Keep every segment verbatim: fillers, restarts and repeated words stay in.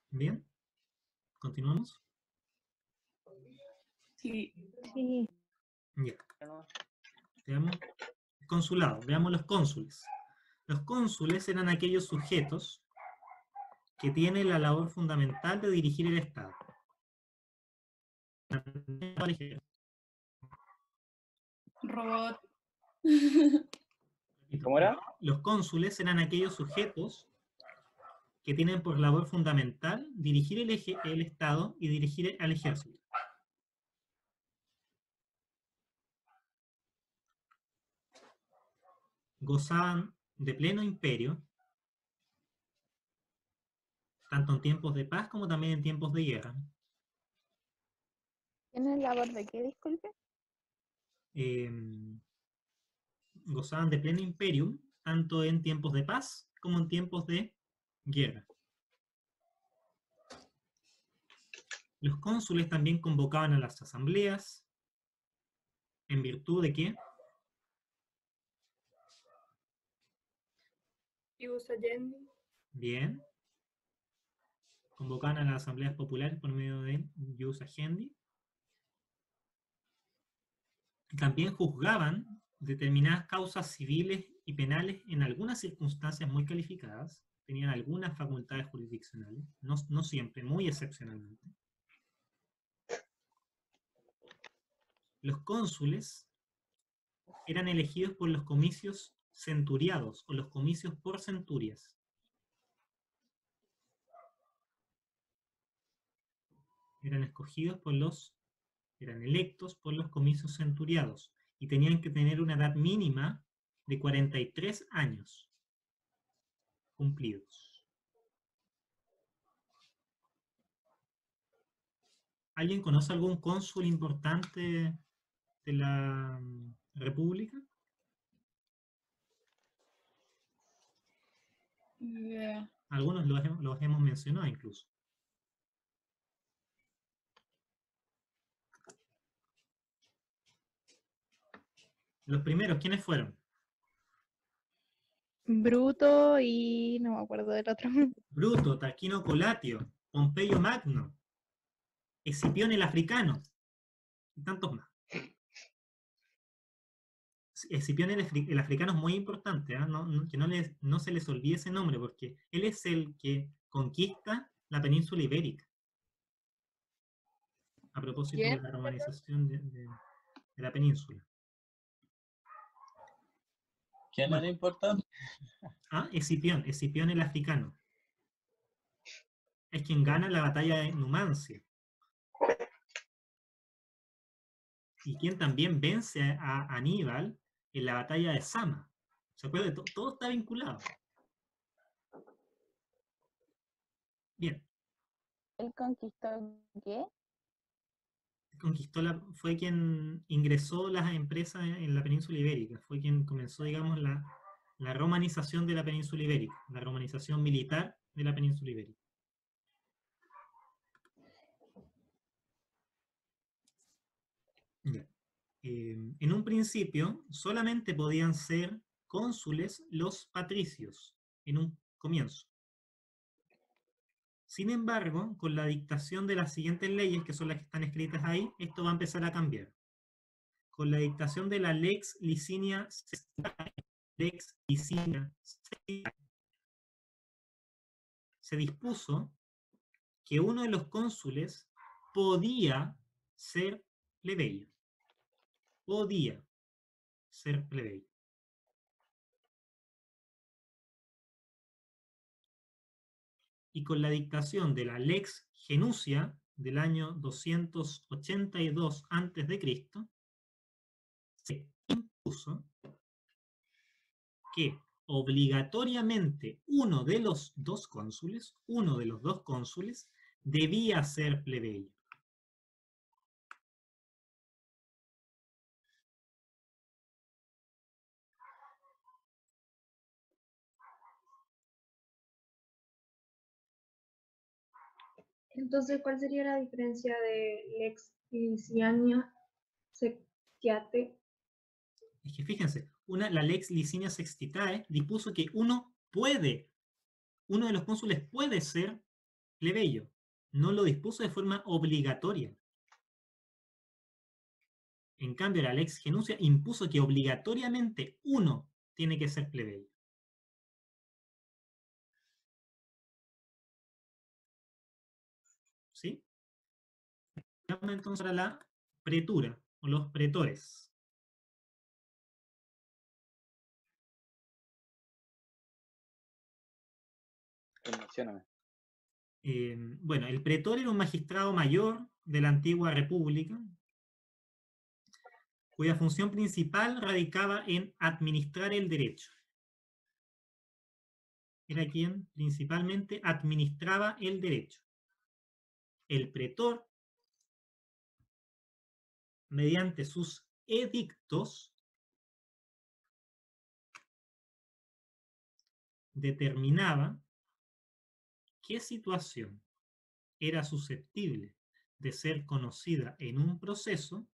Bien, continuamos. Sí. Sí. Ya. Veamos. Consulado. Veamos los cónsules. Los cónsules eran aquellos sujetos que tienen la labor fundamental de dirigir el Estado. Robot. ¿Cómo era? Los cónsules eran aquellos sujetos que tienen por labor fundamental dirigir el, eje, el Estado y dirigir al ejército. Gozaban de pleno imperio, tanto en tiempos de paz como también en tiempos de guerra. ¿Tienen labor de qué, disculpe? Eh, gozaban de pleno imperium, tanto en tiempos de paz como en tiempos de guerra. Los cónsules también convocaban a las asambleas, ¿en virtud de qué? Ius Allende. Bien. Convocaban a las asambleas populares por medio de Ius Agendi. También juzgaban determinadas causas civiles y penales en algunas circunstancias muy calificadas. Tenían algunas facultades jurisdiccionales, no, no siempre, muy excepcionalmente. Los cónsules eran elegidos por los comicios centuriados o los comicios por centurias. Eran escogidos por los, eran electos por los comicios centuriados y tenían que tener una edad mínima de cuarenta y tres años cumplidos. ¿Alguien conoce algún cónsul importante de la República? Yeah. Algunos los, he- los hemos mencionado incluso. Los primeros, ¿quiénes fueron? Bruto y no me acuerdo del otro. Bruto, Tarquino Colatio, Pompeyo Magno, Escipión el Africano, y tantos más. Escipión el, Afri- el Africano es muy importante, ¿eh? no, no, que no, les, no se les olvide ese nombre, porque él es el que conquista la península ibérica. A propósito ¿Quién? de la romanización de, de, de la península. ¿Quién Bueno. era importante? Ah, Escipión, Escipión el Africano. Es quien gana la batalla de Numancia. Y quien también vence a Aníbal en la batalla de Sama. ¿Se acuerdan? Todo, todo está vinculado. Bien. ¿Él conquistó qué? Conquistó la, fue quien ingresó las empresas en la península ibérica. Fue quien comenzó, digamos, la, la romanización de la península ibérica. La romanización militar de la península ibérica. Bien. Eh, en un principio solamente podían ser cónsules los patricios, en un comienzo. Sin embargo, con la dictación de las siguientes leyes, que son las que están escritas ahí, esto va a empezar a cambiar. Con la dictación de la Lex Licinia Sextiae, Lex Licinia Sextiae, se dispuso que uno de los cónsules podía ser plebeyo. Podía ser plebeyo. Y con la dictación de la Lex Genucia del año doscientos ochenta y dos antes de Cristo, se impuso que obligatoriamente uno de los dos cónsules, uno de los dos cónsules, debía ser plebeyo. Entonces, ¿cuál sería la diferencia de Lex Licinia Sextiate? Es que fíjense, una, la Lex Licinia Sextiae dispuso que uno puede, uno de los cónsules puede ser plebeyo. No lo dispuso de forma obligatoria. En cambio, la lex genucia impuso que obligatoriamente uno tiene que ser plebeyo. ¿Sí? Vamos entonces a la pretura, o los pretores. Mencióname. Eh, bueno, el pretor era un magistrado mayor de la antigua república, cuya función principal radicaba en administrar el derecho. Era quien principalmente administraba el derecho. El pretor, mediante sus edictos, determinaba qué situación era susceptible de ser conocida en un proceso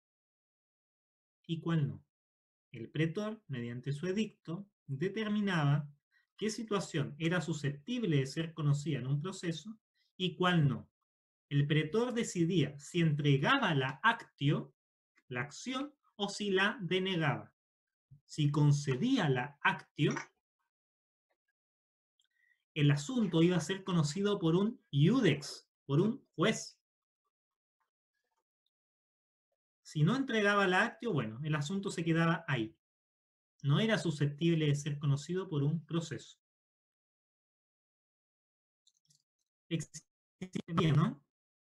y cuál no. El pretor, mediante su edicto, determinaba qué situación era susceptible de ser conocida en un proceso y cuál no. El pretor decidía si entregaba la actio, la acción, o si la denegaba. Si concedía la actio, el asunto iba a ser conocido por un iudex, por un juez. Si no entregaba la actio, bueno, el asunto se quedaba ahí. No era susceptible de ser conocido por un proceso. Existe bien, ¿no?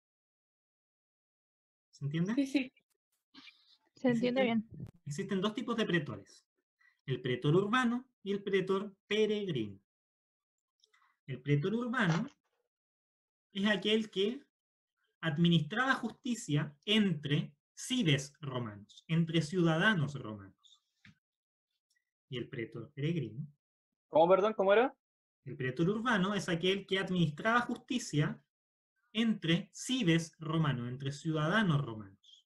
¿Se entiende? Sí, sí. Se entiende Existen, bien. existen dos tipos de pretores. El pretor urbano y el pretor peregrino. El pretor urbano es aquel que administraba justicia entre cives romanos, entre ciudadanos romanos. Y el pretor peregrino, ¿Cómo, perdón? ¿Cómo era? el pretor urbano es aquel que administraba justicia entre cives romanos, entre ciudadanos romanos.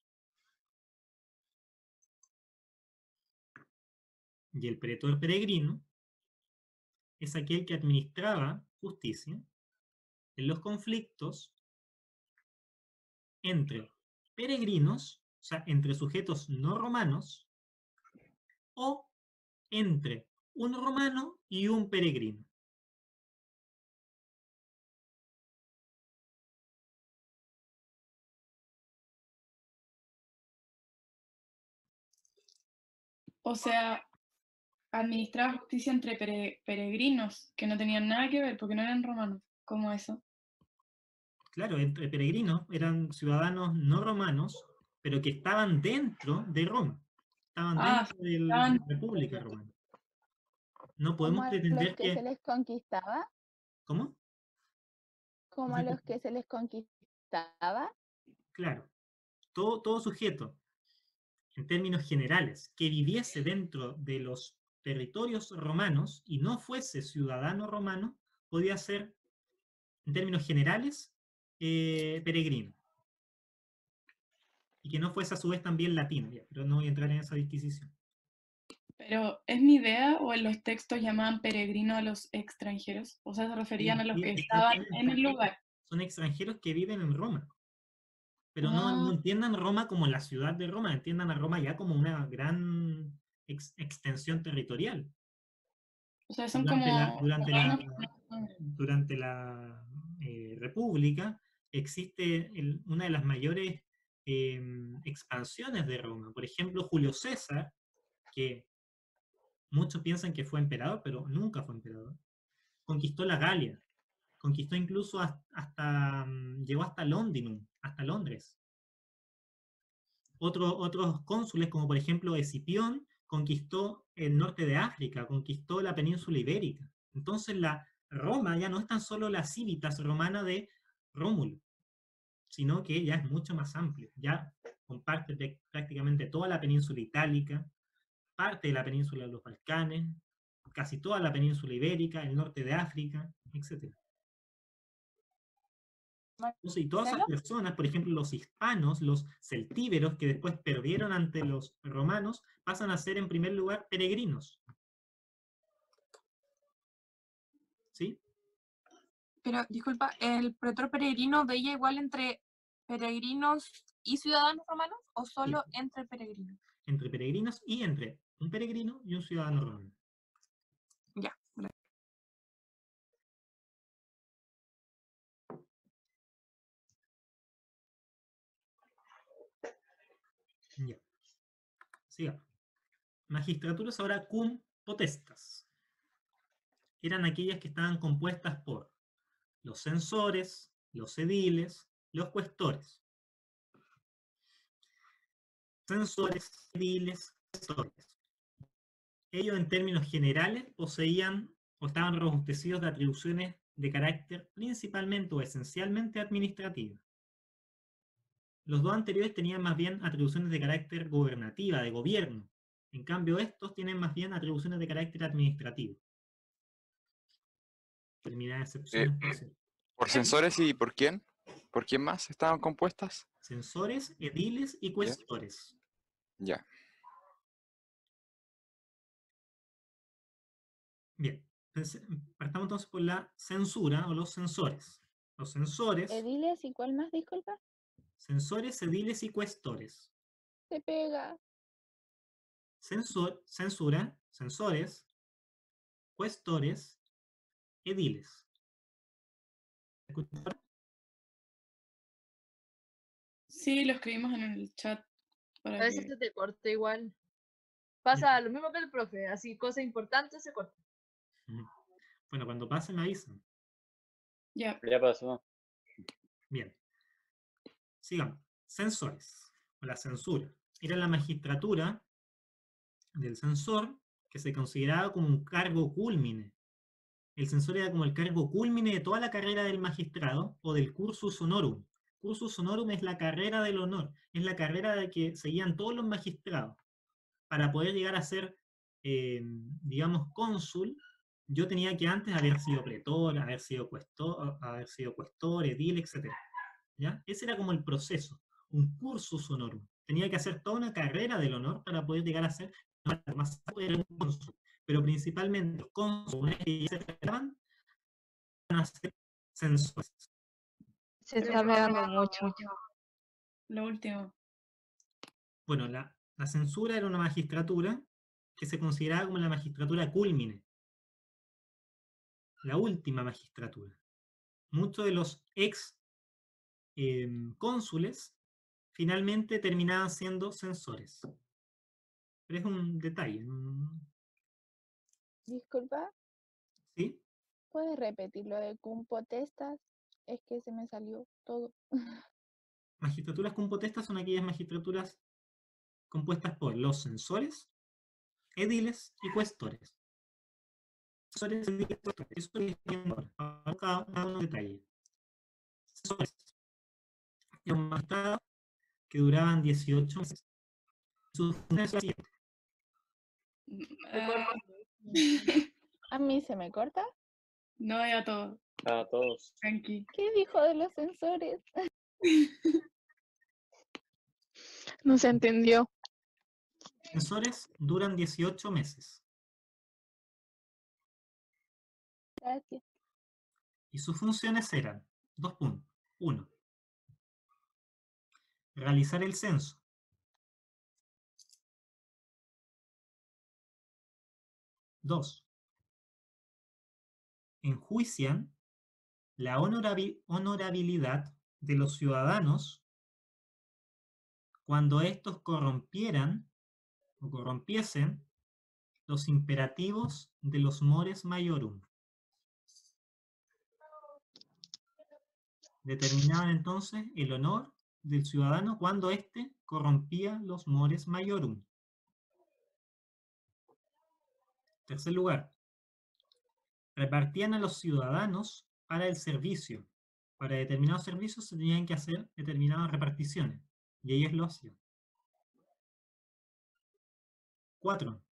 Y el pretor peregrino es aquel que administraba justicia en los conflictos entre peregrinos, o sea, entre sujetos no romanos, o entre un romano y un peregrino. O sea, administraba justicia entre pere- peregrinos que no tenían nada que ver porque no eran romanos. ¿Cómo eso? Claro, entre peregrinos eran ciudadanos no romanos, pero que estaban dentro de Roma, estaban Ah, dentro de la estaban- República Romana. No Como podemos a los pretender que se que... les conquistaba, ¿Cómo? como a los que se les conquistaba. Claro, todo, todo sujeto, en términos generales, que viviese dentro de los territorios romanos y no fuese ciudadano romano, podía ser, en términos generales, eh, peregrino. Y que no fuese a su vez también latino, ya, pero no voy a entrar en esa disquisición. Pero ¿es mi idea o en los textos llamaban peregrino a los extranjeros? O sea, se referían Sí, a los sí, que estaban en exactamente. el lugar. Son extranjeros que viven en Roma. Pero no, Ah, no entiendan Roma como la ciudad de Roma, entiendan a Roma ya como una gran ex- extensión territorial. o sea, son Durante la, como durante la, colonos. durante la eh, República existe el- una de las mayores eh, expansiones de Roma. Por ejemplo, Julio César, que muchos piensan que fue emperador, pero nunca fue emperador, conquistó la Galia, conquistó incluso hasta, hasta mm, llegó hasta Londinum, hasta Londres. Otro, otros cónsules, como por ejemplo Escipión, conquistó el norte de África, conquistó la península ibérica. Entonces la Roma ya no es tan solo la civitas romana de Rómulo, sino que ya es mucho más amplio. Ya comparte de- prácticamente toda la península itálica, parte de la península de los Balcanes, casi toda la península ibérica, el norte de África, etcétera. Entonces, y todas esas Marcelo, personas, por ejemplo, los hispanos, los celtíberos, que después perdieron ante los romanos, pasan a ser en primer lugar peregrinos. ¿Sí? Pero, disculpa, ¿el pretor peregrino veía igual entre peregrinos y ciudadanos romanos o solo entre peregrinos? Entre peregrinos y entre un peregrino y un ciudadano romano. Ya, gracias. Ya. Sigamos. Magistraturas ahora cum potestas. Eran aquellas que estaban compuestas por los censores, los ediles, los cuestores. Censores, ediles, cuestores. Ellos en términos generales poseían o estaban robustecidos de atribuciones de carácter principalmente o esencialmente administrativo. Los dos anteriores tenían más bien atribuciones de carácter gobernativa, de gobierno. En cambio, estos tienen más bien atribuciones de carácter administrativo. Determinadas excepciones, por cierto. ¿Por censores y por quién? ¿Por quién más estaban compuestas? Censores, ediles y cuestores. Ya. Bien, entonces, partamos entonces por la censura o los censores. Los censores, Ediles, ¿y cuál más, disculpa? censores, ediles y cuestores. Se pega. Censor, censura, censores, cuestores, ediles. ¿Escucharon? Sí, lo escribimos en el chat. Para A veces que... se te corta igual. Pasa lo mismo que el profe, así cosas importantes se corta. Ujú. Bueno, cuando pase me avisan. Ya. Ya pasó. Bien. Sigamos. Censores, o la censura. Era la magistratura del censor que se consideraba como un cargo cúlmine. El censor era como el cargo cúlmine de toda la carrera del magistrado o del cursus honorum. Cursus honorum es la carrera del honor, es la carrera de que seguían todos los magistrados. Para poder llegar a ser, eh, digamos, cónsul, yo tenía que antes haber sido pretor, haber sido cuestor, haber sido cuestor, edil, etcétera. ¿Ya? Ese era como el proceso, un cursus honorum. Tenía que hacer toda una carrera del honor para poder llegar a ser más era un cónsul. Pero principalmente los cónsules que ya se preparaban van a ser censores. Se está pegando mucho. Lo último. Bueno, la, la censura era una magistratura que se consideraba como la magistratura cúlmine. La última magistratura. Muchos de los ex eh, cónsules finalmente terminaban siendo censores. Pero es un detalle. ¿no? Disculpa, ¿Sí? ¿puedes repetir lo de cum potestas? Es que se me salió todo. Magistraturas cum potestas son aquellas magistraturas compuestas por los censores, ediles y cuestores. Censores, ediles y cuestores. Eso es ahora. Cada uno detalle. Censores. Era un magistrado que duraban dieciocho meses. Sus funciones son las siguientes. Ah, ¿A mí se me corta? no, ya todo. A todos. Tranqui. ¿Qué dijo de los sensores? No se entendió. Censores duran dieciocho meses. Gracias. Y sus funciones eran, dos puntos. Uno, realizar el censo. Dos, enjuician la honorabi- honorabilidad de los ciudadanos cuando estos corrompieran o corrompiesen los imperativos de los mores maiorum. Determinaban entonces el honor del ciudadano cuando éste corrompía los mores maiorum. Tercer lugar, repartían a los ciudadanos para el servicio. Para determinados servicios se tenían que hacer determinadas reparticiones, y ellos lo hacían. Cuatro,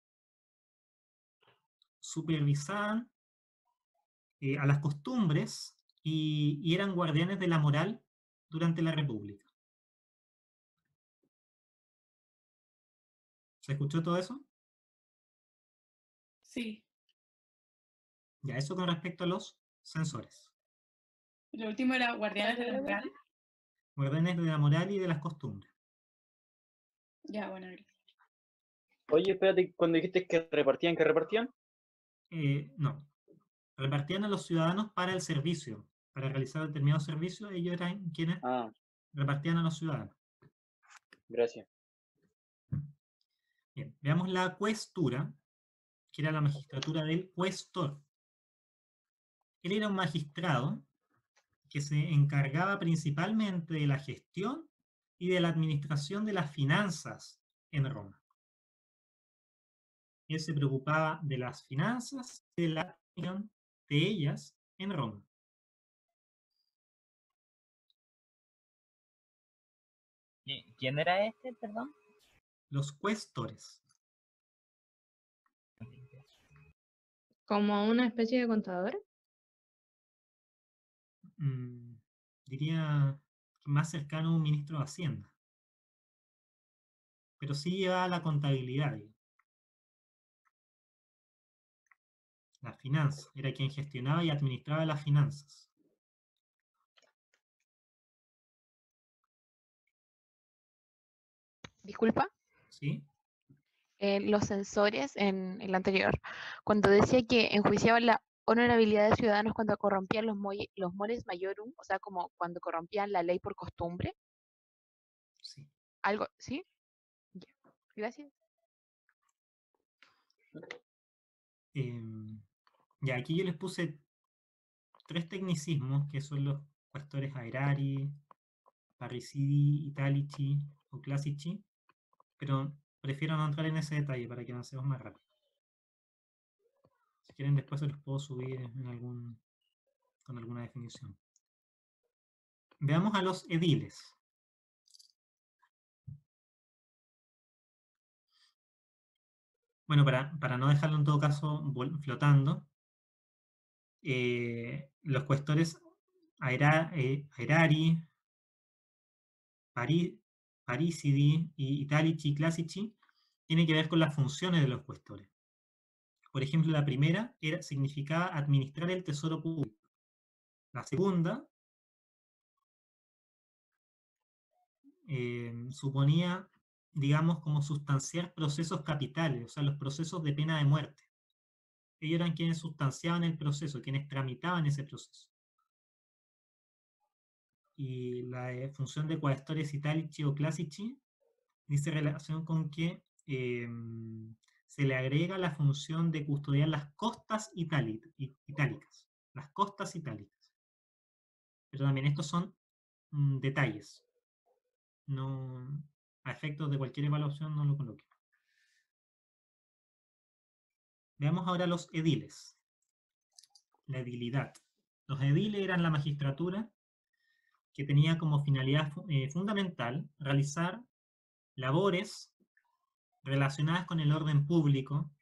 supervisaban eh, a las costumbres y, y eran guardianes de la moral durante la República. ¿Se escuchó todo eso? Sí. Ya, eso con respecto a los censores. Lo último era guardianes de la Luego, moral. Guardianes de la moral y de las costumbres. Ya, bueno, gracias. Oye, espérate, cuando dijiste que repartían, ¿que repartían? Eh, no. Repartían a los ciudadanos para el servicio. Para realizar determinados servicios, ellos eran quienes Ah, repartían a los ciudadanos. gracias. Bien, veamos la cuestura, que era la magistratura del cuestor. Él era un magistrado que se encargaba principalmente de la gestión y de la administración de las finanzas en Roma. Él se preocupaba de las finanzas y de la administración de ellas en Roma. ¿Qui- ¿Quién era este, perdón? Los cuestores. Como una especie de contador. Mm, diría que más cercano a un ministro de Hacienda. Pero sí llevaba la contabilidad, digo. Las finanzas. Era quien gestionaba y administraba las finanzas. Disculpa, ¿Sí? eh, los censores en el anterior, cuando decía que enjuiciaban la honorabilidad de ciudadanos cuando corrompían los, moi- los mores maiorum, o sea, como cuando corrompían la ley por costumbre, Sí. algo, ¿sí? Ya, gracias. Em, ya, aquí yo les puse tres tecnicismos, que son los cuestores aerari, parricidi, italici o classici, pero prefiero no entrar en ese detalle para que avancemos más rápido. Si quieren después se los puedo subir en algún, con alguna definición. Veamos a los ediles. Bueno, para, para no dejarlo en todo caso vol- flotando, eh, los cuestores aera- eh, aerari, pari- parricidi y italici, classici tienen que ver con las funciones de los cuestores. Por ejemplo, la primera era, significaba administrar el tesoro público. La segunda eh, suponía, digamos, como sustanciar procesos capitales, o sea, los procesos de pena de muerte. Ellos eran quienes sustanciaban el proceso, quienes tramitaban ese proceso. Y la eh, función de cuestores italici o classici dice relación con que eh, se le agrega la función de custodiar las costas itálic- itálicas. Las costas itálicas. Pero también estos son mm, detalles. No, a efectos de cualquier evaluación no lo coloque. Veamos ahora los ediles. La edilidad. Los ediles eran la magistratura que tenía como finalidad fu- eh, fundamental realizar labores relacionadas con el orden público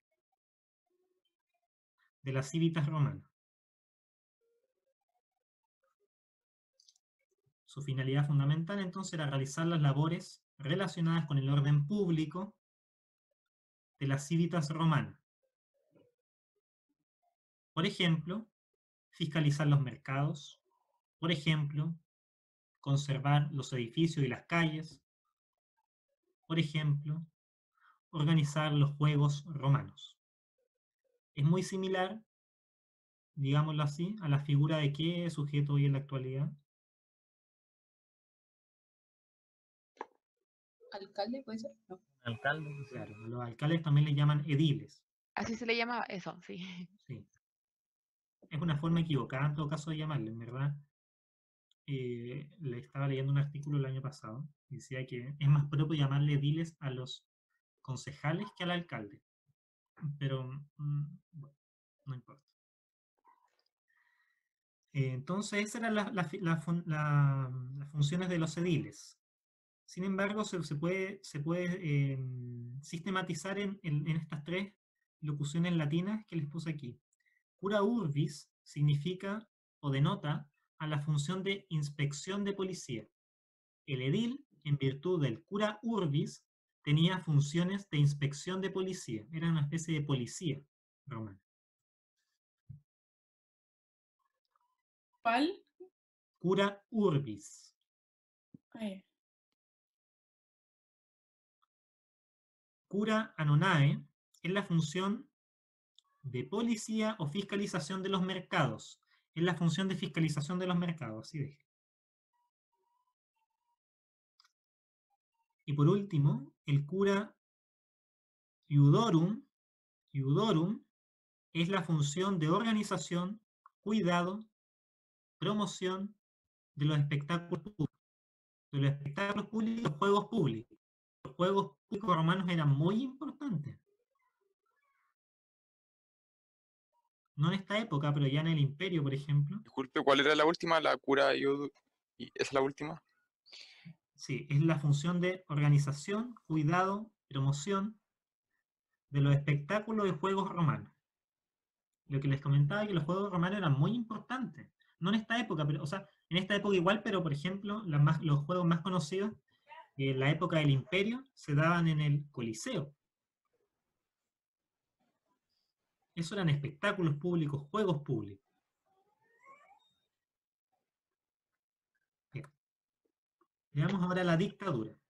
de las civitas romanas. Su finalidad fundamental entonces era realizar las labores relacionadas con el orden público de las civitas romanas. Por ejemplo, fiscalizar los mercados, por ejemplo, conservar los edificios y las calles, por ejemplo, organizar los juegos romanos. Es muy similar, digámoslo así, a la figura de qué sujeto hoy en la actualidad. ¿Alcalde puede ser? No. Alcalde. Claro, a los alcaldes también les llaman ediles. Así se le llama eso, sí. Sí. Es una forma equivocada en todo caso de llamarle, en verdad. Eh, le estaba leyendo un artículo el año pasado y decía que es más propio llamarle ediles a los concejales que al alcalde. Pero, mm, bueno, no importa. Eh, entonces, esas eran la- la- la fun- la- las funciones de los ediles. Sin embargo, se, se puede, se puede eh, sistematizar en, en- en estas tres locuciones latinas que les puse aquí. Cura urbis significa o denota a la función de inspección de policía. El edil, en virtud del cura urbis, tenía funciones de inspección de policía. Era una especie de policía romana. ¿Cuál? Cura urbis. Ay, Cura anonae es la función de policía o fiscalización de los mercados. Es la función de fiscalización de los mercados, así de. Y por último, el cura iudorum, iudorum es la función de organización, cuidado, promoción de los espectáculos públicos. De los espectáculos públicos y los juegos públicos. Los juegos públicos romanos eran muy importantes. No en esta época, pero ya en el imperio, por ejemplo. Disculpe, ¿cuál era la última? ¿La cura iudu- y ¿esa es la última? Sí, es la función de organización, cuidado, promoción de los espectáculos y juegos romanos. Lo que les comentaba es que los juegos romanos eran muy importantes. No en esta época, pero, o sea, en esta época igual, pero por ejemplo, las más, los juegos más conocidos en la época del imperio se daban en el Coliseo. Eso eran espectáculos públicos, juegos públicos. Bien. Veamos ahora la dictadura.